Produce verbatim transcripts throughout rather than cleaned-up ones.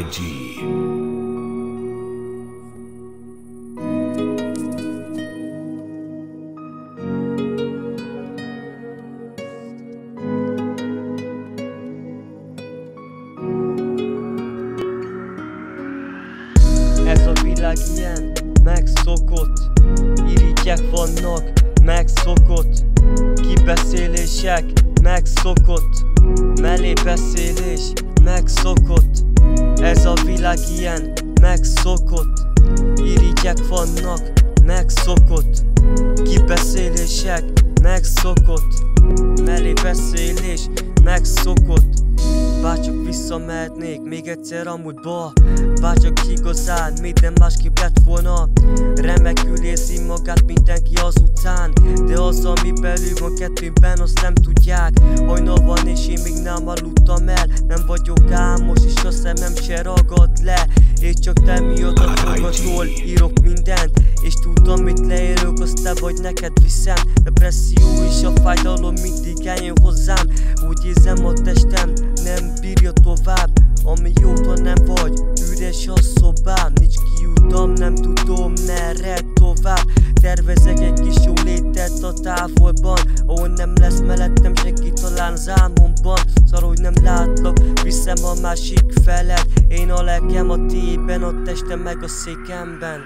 G. Ez a világ ilyen, megszokott, irigyek vannak, megszokott, kibeszélések, megszokott, mellébeszélés, megszokott. Ez a világ ilyen, megszokott, irigyek vannak, megszokott, kibeszélések, megszokott, mellébeszélés, megszokott. Bárcsak visszamehetnék még egyszer a múltba, bárcsak igazán minden másképp lett volna. Remekül érzi magát mindenki az utcán, de az, ami belül van kettőben, azt nem tudják. Hajnal van és én még nem aludtam el, nem vagyok álmos és a szemem se ragad le. És csak te miattad magadról írok mindent, és tudom, mit leírok, azt te vagy, neked viszem. Depresszió és a fájdalom mindig eljön hozzám, úgy érzem a testem nem bírja tovább. Amióta nem vagy, üres a szobám, nincs kiutam, nem tudom, merre tovább. Tervezek egy kis jólétet a távolban, ahol nem lesz mellettem senki, talán az álmomban. Szar, hogy nem látlak, viszem a másik felet, én a lelkem a tiédben, a testem meg a székemben.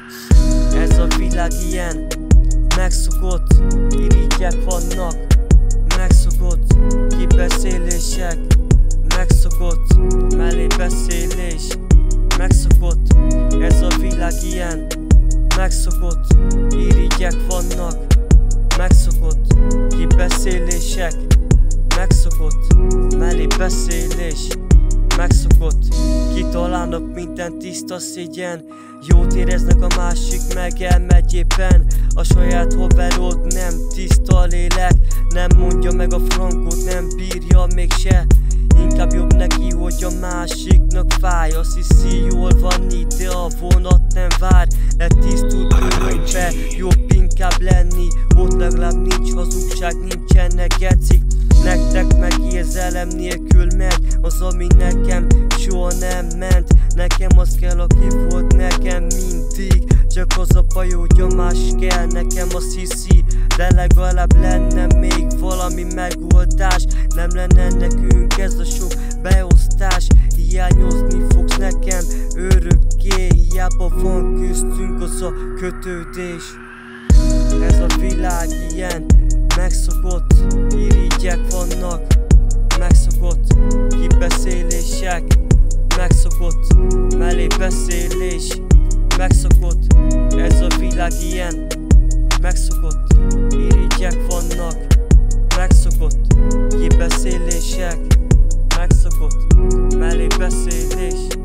Ez a világ ilyen, megszokott, irigyek vannak, megszokott, kibeszélések, megszokott, mellébeszélés, megszokott. Ez a világ ilyen, megszokott, irigyek vannak, megszokott, kibeszélések, megszokott, mellébeszélés, megszokott. Kitalálnak minden tiszta szégyen, jót éreznek a másik meg elmegy éppen. A saját haverod nem tiszta lélek, nem mondja meg a frankot, nem bírja mégse. Inkább jobb neki, hogy a másiknak fáj, azt hiszi jól van itt, de a vonat nem vár. Letisztult körülbe, jobb inkább lenni, ott legalább nincs hazugság, nincsenek gecik. Nektek meg érzelem nélkül megy az, ami nekem soha nem ment. Nekem az kell, aki volt nekem mindig, csak az a baj, hogy a más kell, nekem azt hiszi. De legalább lenne még valami megoldás, nem lenne nekünk ez a sok beosztás. Hiányozni fogsz nekem örökké, hiába van köztünk az a kötődés. Ez a világ ilyen, megszokott, irigyek vannak, megszokott, kibeszélések, megszokott, mellébeszélés, megszokott. Ez a világ ilyen, megszokott, irigyek vannak, megszokott, kibeszélések, megszokott, mellébeszélés.